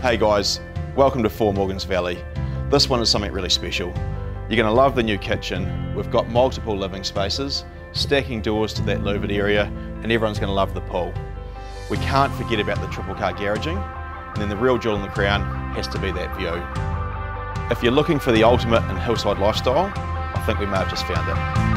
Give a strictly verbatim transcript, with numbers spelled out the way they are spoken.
Hey guys, welcome to Four Morgans Valley. This one is something really special. You're going to love the new kitchen. We've got multiple living spaces, stacking doors to that louvered area, and everyone's going to love the pool. We can't forget about the triple car garaging, and then the real jewel in the crown has to be that view. If you're looking for the ultimate in hillside lifestyle, I think we may have just found it.